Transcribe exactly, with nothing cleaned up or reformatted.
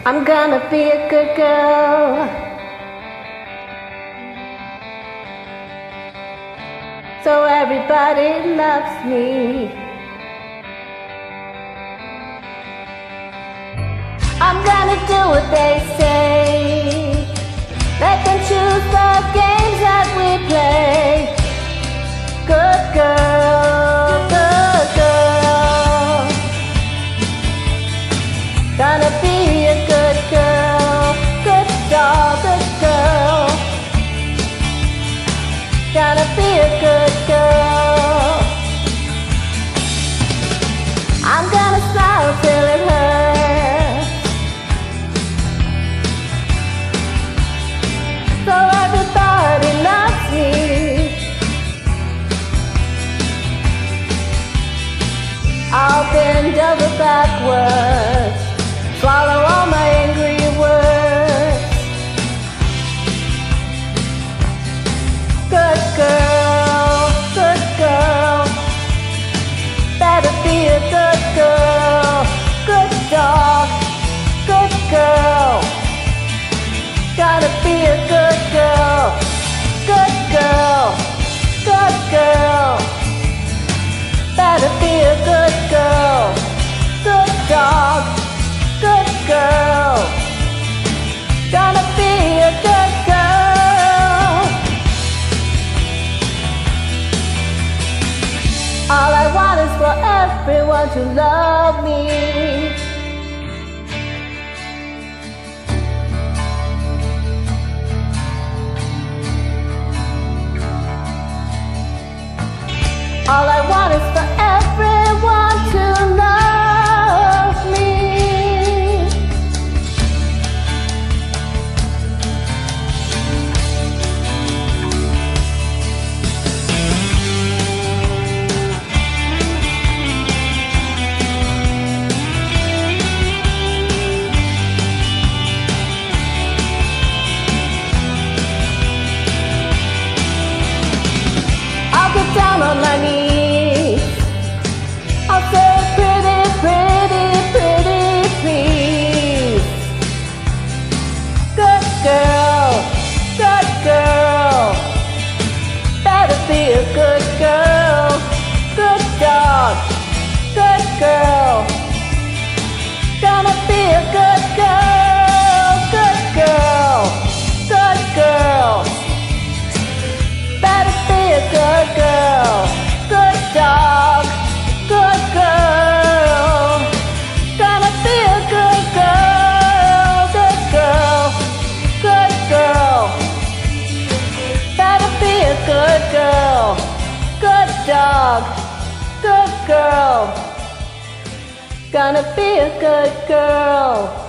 I'm gonna be a good girl. So everybody loves me. I'm gonna do what they say. Let them choose the games that we play. Good girl, good girl. Gonna be a good girl. Good doll, good girl. Gonna be a good girl. I'm gonna smile till it hurts, so everybody loves me. I'll bend over backwards, swallow all my angry words. Good girl, good girl. Better be a good girl. Good dog, good girl. Gotta be a good girl. Good girl, good girl. Better be a good girl. Good dog, good girl. Gonna be a good girl. All I want is for everyone to love me. All I want is for everyone to love me. I'll get down on my knees. I'll say pretty, pretty, pretty please. Good girl, good girl. Better be a good girl. Good dog, good girl. Gonna be a good girl. Good girl, good girl. Better be a good girl. Good dog, good girl. Gonna be a good girl. Good girl, good girl. Better be a good girl. Good dog, good girl. Gonna be a good girl.